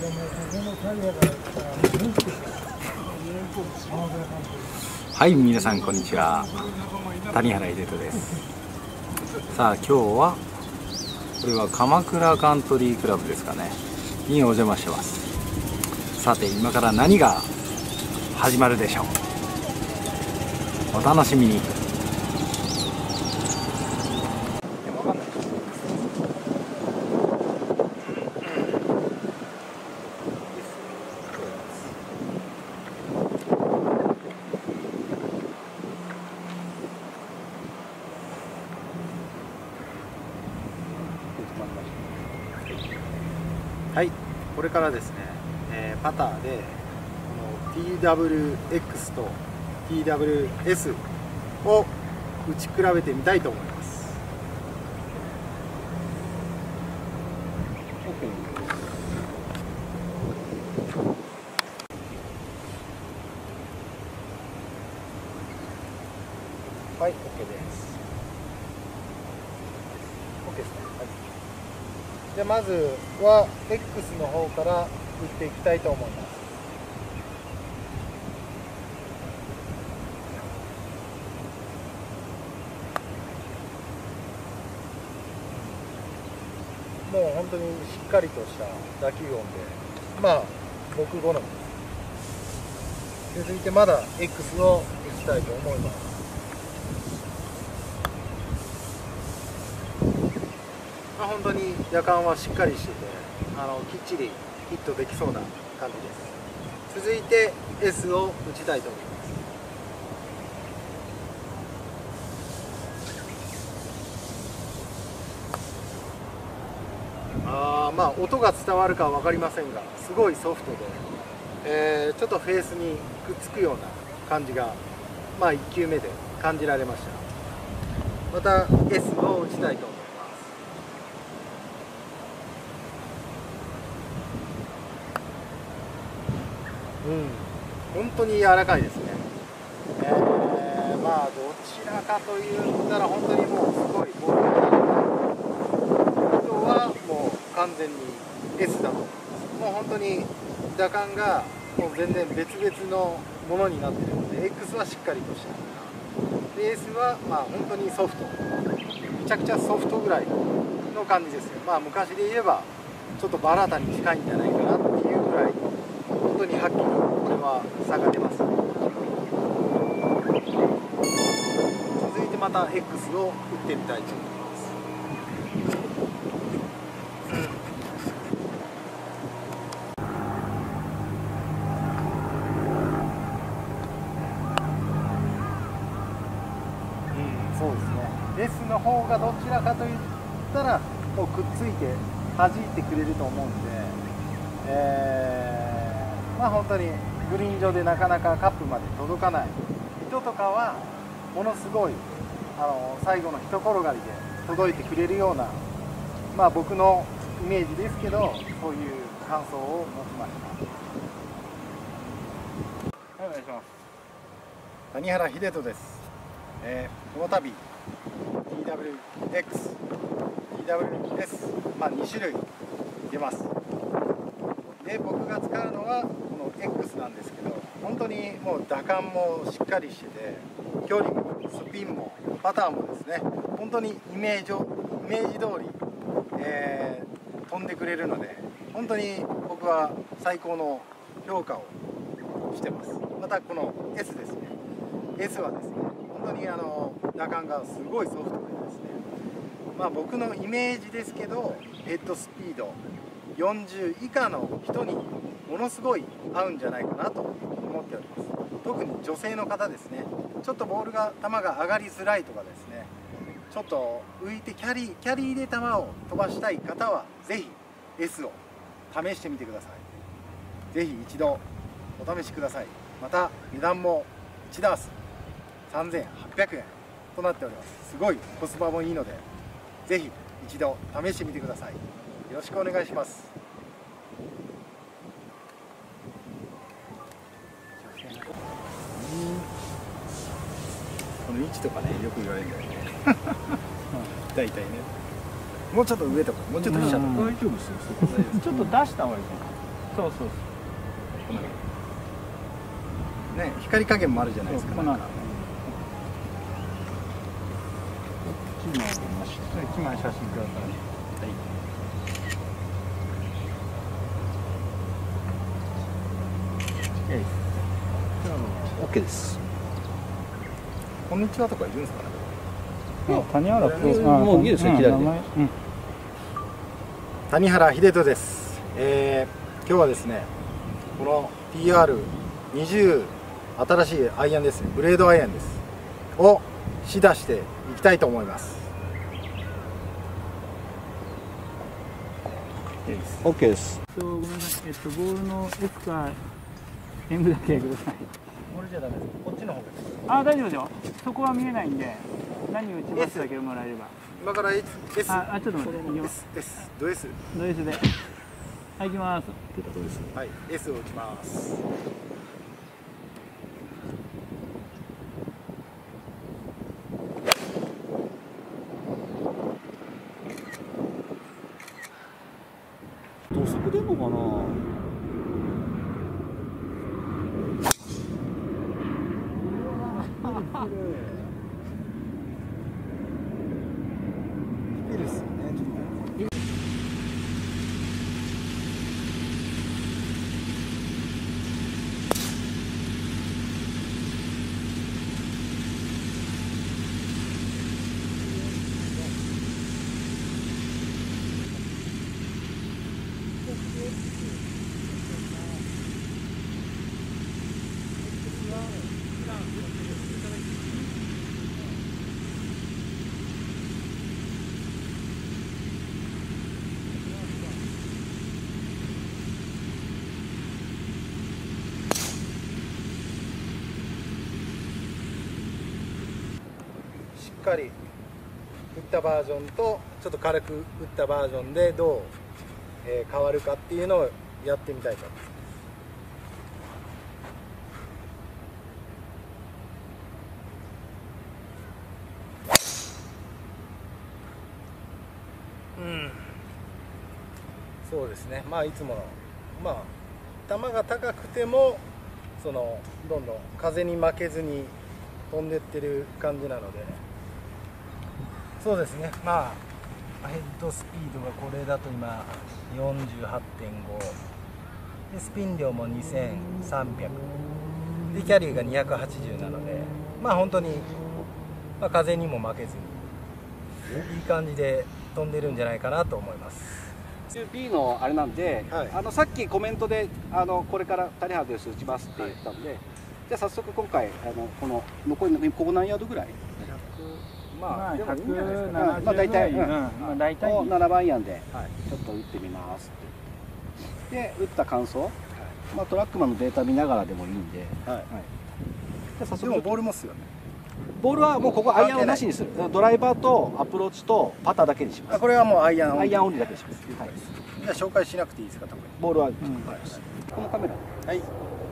はい、皆さんこんにちは。谷原秀人です。さあ今日はこれは鎌倉カントリークラブですかねにお邪魔してます。さて今から何が始まるでしょう。お楽しみに。はい、これからですね、パターでこの TWX と TWS を打ち比べてみたいと思います。はい、OK です。OK ですね。はい。でまずは X の方から打っていきたいと思います。もう本当にしっかりとした打球音で、まあ僕好みです。続いてまだ X を打ちたいと思います。本当に打感はしっかりしてて、きっちりヒットできそうな感じです。続いて S を打ちたいと思います。まあ音が伝わるかは分かりませんが、すごいソフトで、ちょっとフェースにくっつくような感じが、まあ1球目で感じられました。また S を打ちたいと思います。本当に柔らかいですね。まあどちらかと言ったら本当にもうすごいボールがあとはもう完全に S だと思います。もう本当に打感がもう全然別々のものになっているので X はしっかりとしたで S はまあ本当にソフト、めちゃくちゃソフトぐらいの感じですよ。まあ昔で言えばちょっとバラータに近いんじゃないかなっていうぐらい本当にはっきりこれは差が出ます。続いてまた X を打ってみたいと思います。そうですね。S の方がどちらかといったらもうくっついて弾いてくれると思うんで、まあ本当にグリーン上でなかなかカップまで届かない人とかはものすごい最後の一転がりで届いてくれるような、まあ僕のイメージですけど、そういう感想を持ちました。はい、お願いします。谷原秀人です。この度 TWX、TWS、まあ2種類出ます。で僕が使うのはこの X なんですけど、本当にもう打感もしっかりしてて、距離もスピンもパターンもですね、本当にイメージ通り、飛んでくれるので、本当に僕は最高の評価をしてます。またこの S ですね、 S はですね本当に打感がすごいソフトでですね、まあ僕のイメージですけどヘッドスピード40以下の人にものすごい合うんじゃないかなと思っております。特に女性の方ですね、ちょっとボールが球が上がりづらいとかですね、ちょっと浮いてキャリーで球を飛ばしたい方はぜひ S を試してみてください。ぜひ一度お試しください。また値段も1ダース3800円となっております。すごいコスパもいいのでぜひ一度試してみてください。よろしくお願いします。この位置とかね、よく言われるんだよね。大体ね。もうちょっと上とか、もうちょっと下とか。 大丈夫ですよ。ちょっと出した方がいいかな。 そうそうこのね、光加減もあるじゃないですか。 このこっちの1枚写真ください。はい。 OK です。 こんにちはとかいるんですかね。 谷原君、 もういいですよ、左で。 谷原秀人です。今日はですね、この TR20 新しいアイアンですね、ブレードアイアンですを試打していきたいと思います。 OK です。 ごめんなさい、ボールの S か M だけください。 これじゃダメです。こっちの方が。 大丈夫ですよ。そこは見えないんで、何を打ちますだけもらえれば。 今から S。 ちょっと待って、いきます。 S、ド S。 ド S で。はい、行きます。 はい、S を打ちます。 土足出んのかな。 いいですよね。しっかり打ったバージョンとちょっと軽く打ったバージョンでどう、変わるかっていうのをやってみたいと思います。そうですね。まあいつもの球が高くてもどんどん風に負けずに飛んでってる感じなので。そうですね、ヘッドスピードがこれだと今 48.5 でスピン量も2300でキャリーが280なので本当に、風にも負けずにいい感じで飛んでるんじゃないかなと思います。 B のあれなんで、 はい、 さっきコメントでこれから谷原です打ちますって言ったんで、じゃあ早速今回この残りのここ何ヤードぐらい 170 大体大体 7番アイアンでちょっと打ってみますってで打った感想、トラックマンのデータ見ながらでもいいんで、でもボールもっすよね。 ボールはもうここアイアンをなしにする。ドライバーとアプローチとパターだけにします。 これはもうアイアンオンリーだけにします。 じゃあ紹介しなくていいですか。 ボールはこのカメラ。 はい。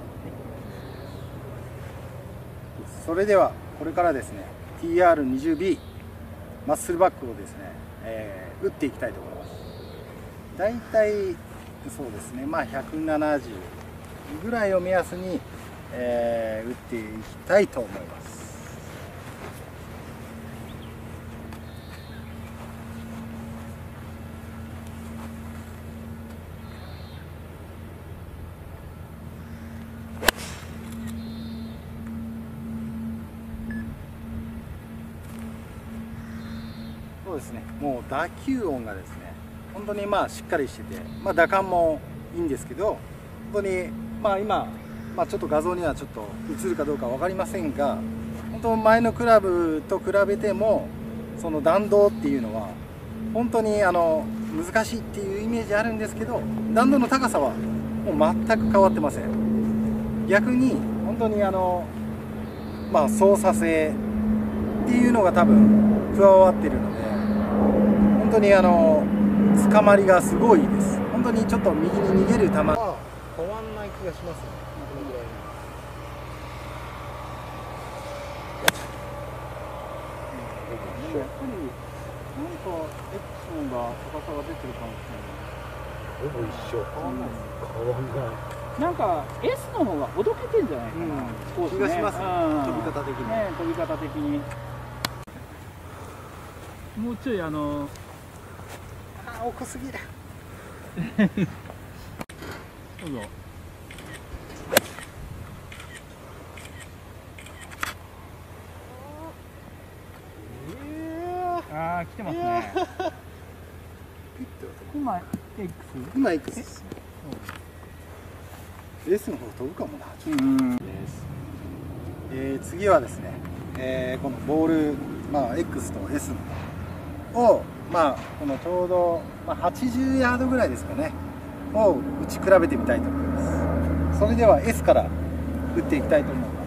それではこれからですね、TR20B マッスルバックをですね、打っていきたいと思います。だいたいそうですね、170ぐらいを目安に、打っていきたいと思います。そうですね、もう打球音がですね、本当にしっかりしてて、打感もいいんですけど、本当に今、ちょっと画像にはちょっと映るかどうか分かりませんが、本当前のクラブと比べてもその弾道っていうのは本当に難しいっていうイメージあるんですけど、弾道の高さはもう全く変わってません。逆に本当に操作性っていうのが多分加わってるので、本当に捕まりがすごいです。本当にちょっと右に逃げる球は変わんない気がしますね。このぐらいやっぱりなんかエプソンが高さが出てるかもしれない。 ほぼ一緒。変わんないです。変わんない。 なんか S の方がほどけてんじゃないかな、少しね気がします。飛び方的に。 ね、飛び方的に。もうちょい奥すぎる。 どうぞ。ああ、来てますね。今 X。 今 X です。S の方飛ぶかもな。次はですね、このボール、X と S のを、このちょうど、80ヤードぐらいですかねを打ち比べてみたいと思います。それでは S から打っていきたいと思います。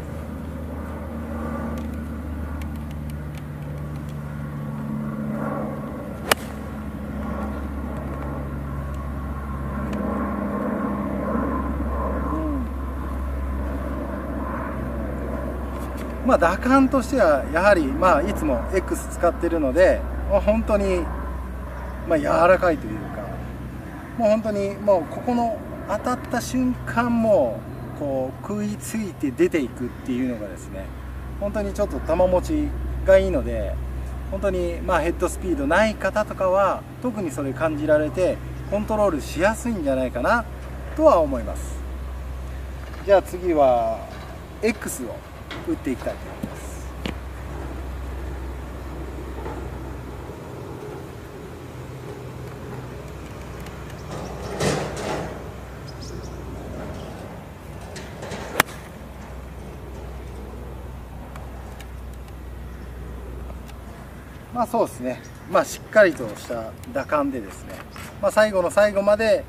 打感としてはやはりいつも X 使ってるので本当に柔らかいというか、もう本当にここの当たった瞬間もこう食いついて出ていくっていうのがですね、本当にちょっと球持ちがいいので、本当にヘッドスピードない方とかは特にそれ感じられてコントロールしやすいんじゃないかなとは思います。じゃあ次は X を打っていきたいと思います。そうですね、しっかりとした打感でですね、最後の最後まで、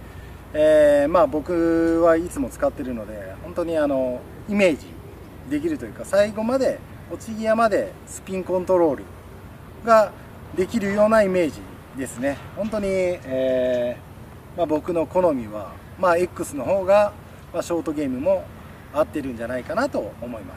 僕はいつも使ってるので本当にイメージできるというか、最後まで落ち際までスピンコントロールができるようなイメージですね。本当に、僕の好みは、X の方が、ショートゲームも合ってるんじゃないかなと思います。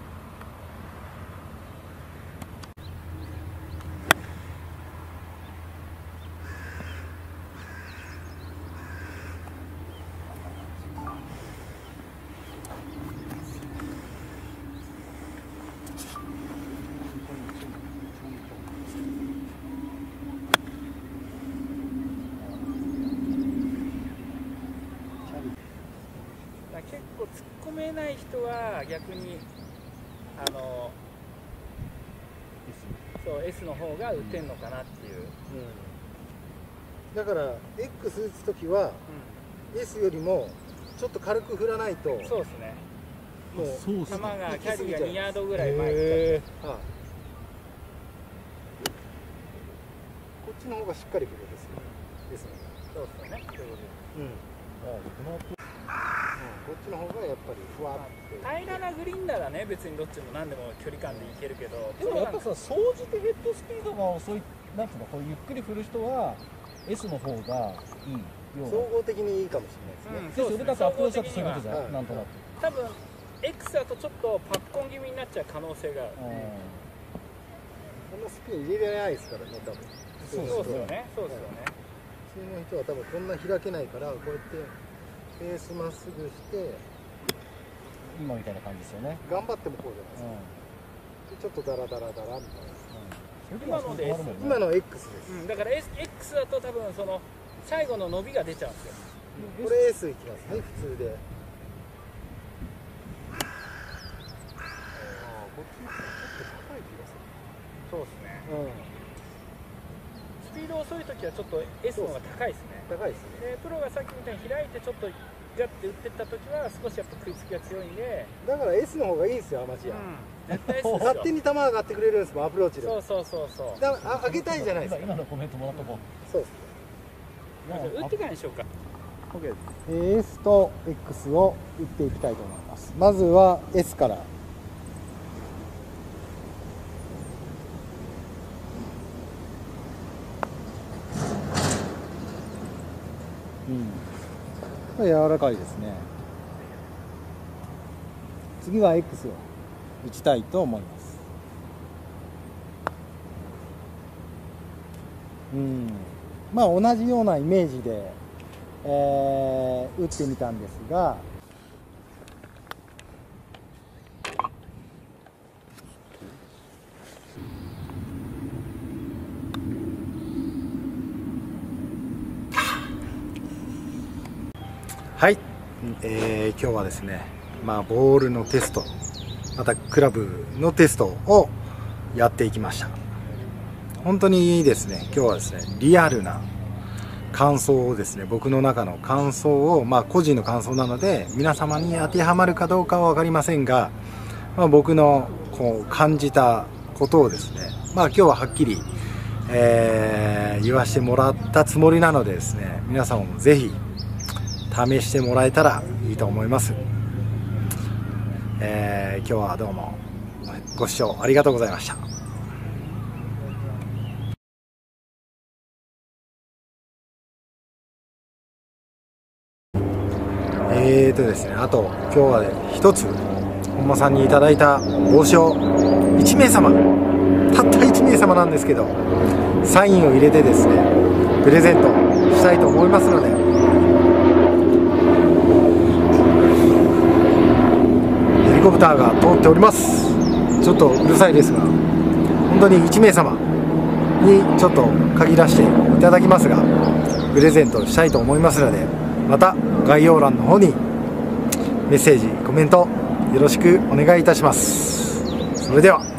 結構突っ込めない人は逆にそう S の方が打てんのかなっていう、 だから X 打つときは、S よりもちょっと軽く振らないと、 そうですね、 もう球がキャリーが2ヤードぐらい前にこっちの方がしっかり振るんですよ。ですね。 そうですよね。 こっちの方がやっぱりふわって、 平らなグリーンならね、別にどっちも何でも距離感でいけるけど、 でもやっぱさ、総じてヘッドスピードが遅い、なんていうの、こうゆっくり振る人は S の方がいい。 総合的にいいかもしれないですね。 そうですよね。だってアプローチだとそういうことじゃん、なんとなく。 多分 X だとちょっとパッコン気味になっちゃう可能性がある。 こんなスピン入れれないですからね、多分。 そうですよね。そうですよね。 普通の人は多分こんな開けないから、こうやってフェースまっすぐして、 今みたいな感じですよね。 頑張ってもこうじゃないですか。ちょっとダラダラダラみたいな。 今ので S、 今の X です。 だから X だと多分その最後の伸びが出ちゃうんですよ。 これ S いきますね、普通で。こっちの方がちょっと高い気がする。 そうですね。スピード遅い時はちょっと S の方が高いですね。 高いですね。 でプロがさっきみたいに開いてちょっとガッて打ってった時は少しやっぱ食いつきが強いんで、 だから S の方がいいんですよ、アマチュア。 絶対 S ですよ。 勝手に球上がってくれるんですもん、アプローチで。 そうそうそうそう。 上げたいじゃないですか。 今のコメントもらっとこう。 そうですね。 打ってからにしようか。 OK です。S と X を打っていきたいと思います。まずは S から。柔らかいですね。次は X を打ちたいと思います。同じようなイメージで打ってみたんですが、はい、今日はですね、ボールのテスト、またクラブのテストをやっていきました。本当にですね、今日はですね、リアルな感想をですね、僕の中の感想を、個人の感想なので皆様に当てはまるかどうかは分かりませんが、僕のこう感じたことをですね、今日ははっきり、言わせてもらったつもりなのでですね、皆様もぜひ試してもらえたらいいと思います。今日はどうもご視聴ありがとうございました。ですね、あと今日は一つ本間さんにいただいた帽子を1名様、たった1名様なんですけど、サインを入れてですねプレゼントしたいと思いますので、ヘリコプターが通っております。ちょっとうるさいですが、本当に1名様にちょっと限らせていただきますが、プレゼントしたいと思いますので、また概要欄の方にメッセージ、コメントよろしくお願いいたします。それでは。